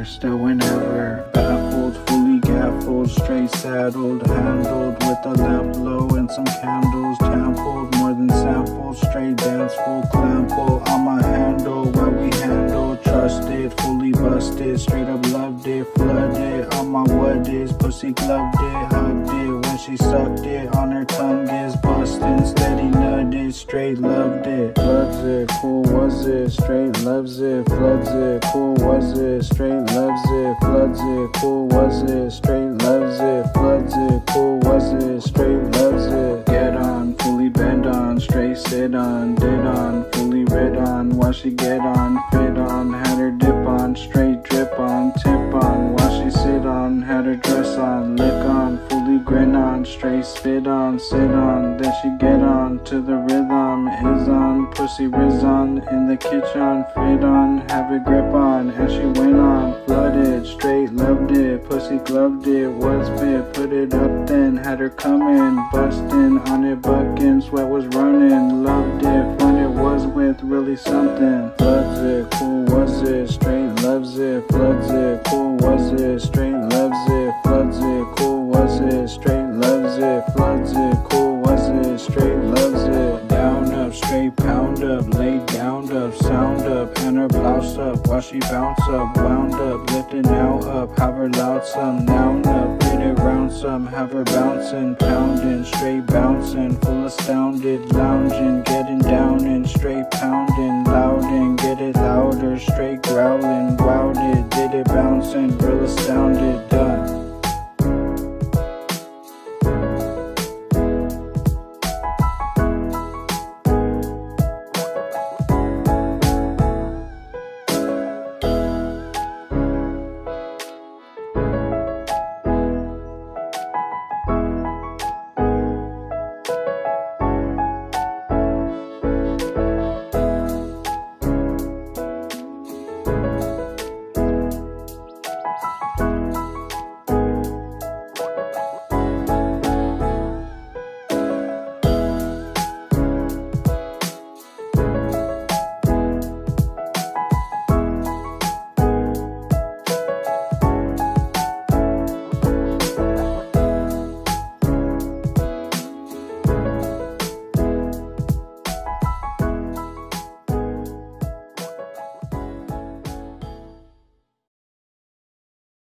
never, still whenever. Baffled, fully gaffled, straight saddled, handled with a lamp low and some candles. Tampled, more than sampled, straight danceful, clample on my handle while we handle. Trusted, fully busted, straight up loved it, flooded on my what is. Pussy gloved it, hugged it when she sucked it. On her tongue is bustin', steady nutted, straight loved it. Floods it, cool was it, straight loves it. Floods it, cool was it, straight loves it. Floods it, cool was it, straight loves it. Floods it, cool was it, straight loves it. Get on, fully bend on, straight sit on, did on, fully rid on. While she get on, fit on, had her dip on, straight drip on, tip on. While she sit on, had her dress on, lick on, fully grin on, straight spit on, sit on. Then she get on to the rhythm, is on, pussy riz on, in the kitchen, fit on, have a grip on, and she went on, flooded, straight loved it, pussy gloved it, was bit, put it up then, had her coming, bustin' on it, bucking, sweat was running, loved it, fun it was with, really something. Floods it, cool was it, straight loves it, floods it, cool was it, straight loves it, floods it, cool was it, straight loves it, floods it, cool was it, straight loves it. Down up, straight pound up, laid down up, sound up, and her blouse up, while she bounce up, wound up, lifting now up, have her loud some, noun up, get it round some, have her bouncing, pounding, straight bouncing, full astounded, lounging, getting down and straight pounding, loud and get it louder, straight growling, wowed it, did it bouncing, real astounded, done.